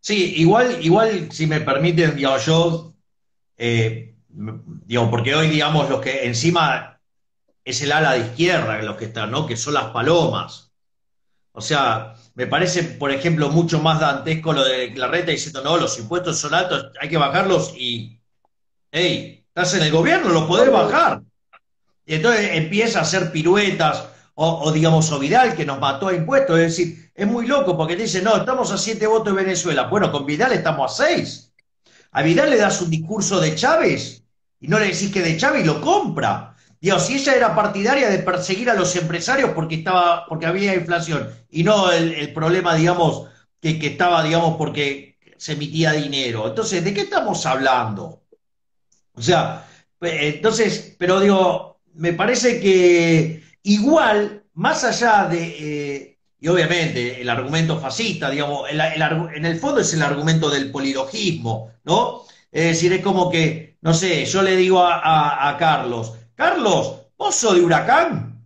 Sí, igual si me permiten, digo, yo, digo, porque hoy, digamos, los que encima es el ala de izquierda los que están, ¿no? Que son las palomas. O sea, me parece, por ejemplo, mucho más dantesco lo de Larreta diciendo, no, los impuestos son altos, hay que bajarlos y, hey, estás en el gobierno, lo podés bajar. Y entonces empieza a hacer piruetas, o digamos, o Vidal, que nos mató a impuestos. Es decir, es muy loco porque te dice, no, estamos a 7 votos de Venezuela. Bueno, con Vidal estamos a 6. A Vidal le das un discurso de Chávez y no le decís que de Chávez lo compra. Digo, si ella era partidaria de perseguir a los empresarios porque había inflación y no el problema, digamos, que estaba, digamos, porque se emitía dinero. Entonces, ¿de qué estamos hablando? O sea, entonces, pero digo, me parece que igual, más allá y obviamente el argumento fascista, digamos, en el fondo es el argumento del polilogismo, ¿no? Es decir, es como que, no sé, yo le digo a Carlos, Carlos, ¿vos sos de Huracán?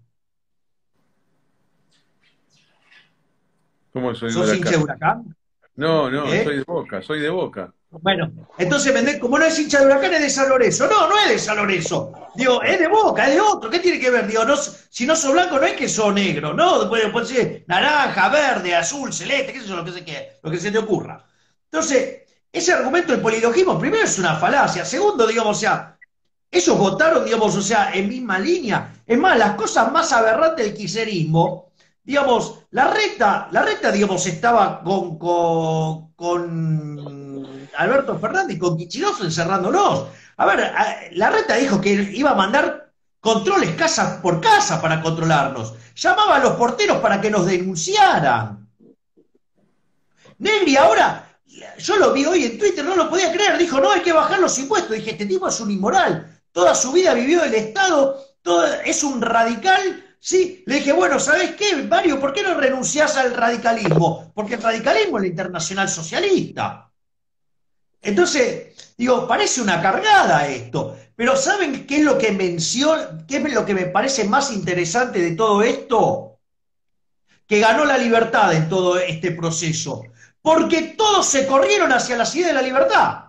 ¿Cómo soy de ¿Sos hincha de Huracán? Huracán? No, no, soy ¿Eh? de Boca, soy de Boca. Bueno, entonces, como no es hincha de Huracán, es de San Lorenzo. No, no es de San Lorenzo. Digo, es de Boca, es de otro. ¿Qué tiene que ver? Digo, no, si no sos blanco, no es que sos negro, ¿no? Puede ser naranja, verde, azul, celeste, qué sé yo, lo que se te ocurra. Entonces, ese argumento del polilogismo, primero es una falacia. Segundo, digamos, o sea, ellos votaron, digamos, o sea, en misma línea. Es más, las cosas más aberrantes del kirchnerismo, digamos, la reta, digamos, estaba con Alberto Fernández y con Kichilov encerrándonos. A ver, la reta dijo que iba a mandar controles casa por casa para controlarnos. Llamaba a los porteros para que nos denunciaran. Negri ahora, yo lo vi hoy en Twitter, no lo podía creer, dijo, no, hay que bajar los impuestos. Dije, este tipo es un inmoral, toda su vida vivió del Estado, es un radical, ¿sí? Le dije, bueno, ¿sabés qué, Mario? ¿Por qué no renunciás al radicalismo? Porque el radicalismo es la internacional socialista. Entonces, digo, parece una cargada esto, pero ¿saben qué es lo que qué es lo que me parece más interesante de todo esto? Que ganó la libertad en todo este proceso, porque todos se corrieron hacia la ciudad de la libertad.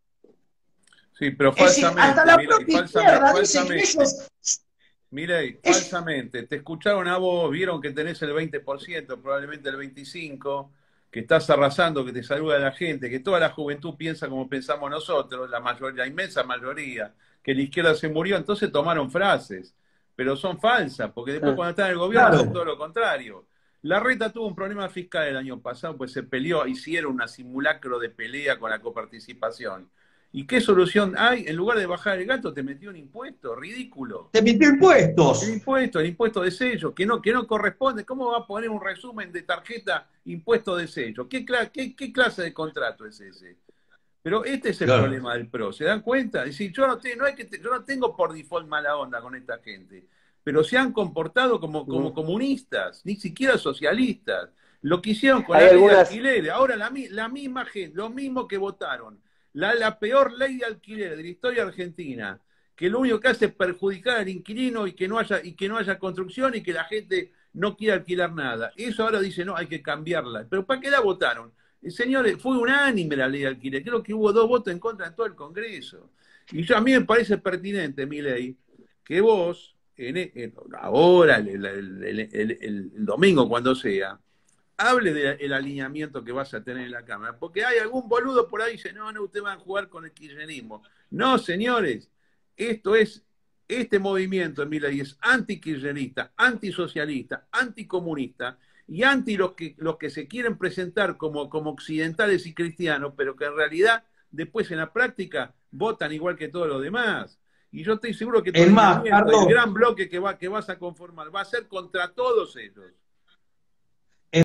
Sí, pero Es decir, hasta falsamente, la mira, y propia izquierda dice que falsamente. ellos... Mire, Es, falsamente, te escucharon a vos, vieron que tenés el 20%, probablemente el 25%, que estás arrasando, que te saluda la gente, que toda la juventud piensa como pensamos nosotros, la mayoría, la inmensa mayoría, que la izquierda se murió, entonces tomaron frases, pero son falsas, porque después cuando están en el gobierno hacen claro, todo lo contrario. Larreta tuvo un problema fiscal el año pasado, pues se peleó, hicieron una simulacro de pelea con la coparticipación. ¿Y qué solución hay? En lugar de bajar el gato, te metió un impuesto, ridículo. te metió impuestos. El impuesto de sello, que no corresponde. ¿Cómo va a poner un resumen de tarjeta impuesto de sello? ¿Qué clase de contrato es ese? Pero este es el Claro. problema del PRO. ¿Se dan cuenta? Es decir, yo no, no es que yo no tengo por default mala onda con esta gente, pero se han comportado como comunistas, ni siquiera socialistas. Lo que hicieron con Hay la ley de algunas, alquileres. Ahora la misma gente, lo mismo que votaron, la peor ley de alquileres de la historia argentina, que lo único que hace es perjudicar al inquilino y que no haya construcción y que la gente no quiera alquilar nada. Eso ahora dice, no, hay que cambiarla. ¿Pero para qué la votaron? Señores, fue unánime la ley de alquiler. Creo que hubo 2 votos en contra en todo el Congreso. Y a mí me parece pertinente, mi ley, que vos, ahora, el domingo, cuando sea, hable del alineamiento que vas a tener en la Cámara. Porque hay algún boludo por ahí que dice, no, no, ustedes van a jugar con el kirchnerismo. No, señores, esto es, este movimiento, mi ley, es antikirchnerista, antisocialista, anticomunista y anti los que se quieren presentar como occidentales y cristianos, pero que en realidad después en la práctica votan igual que todos los demás. Y yo estoy seguro que tu Es más, alineamiento, el Carlos, gran bloque que vas a conformar, va a ser contra todos ellos.